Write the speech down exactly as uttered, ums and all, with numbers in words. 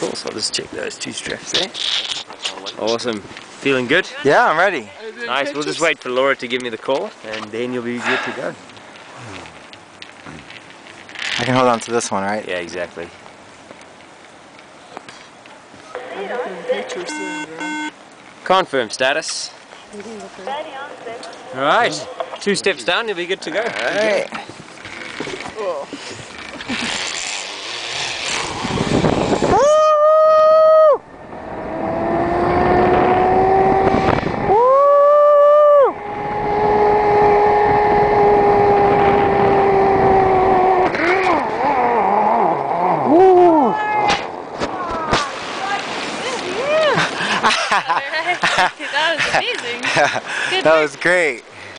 Cool, so I'll just check those two straps there. Awesome. Feeling good? Yeah, I'm ready. Nice, we'll just wait for Laura to give me the call and then you'll be good to go. I can hold on to this one, right? Yeah, exactly. Confirm status. Alright, two steps down, you'll be good to go. Alright. That was amazing. Good That was great.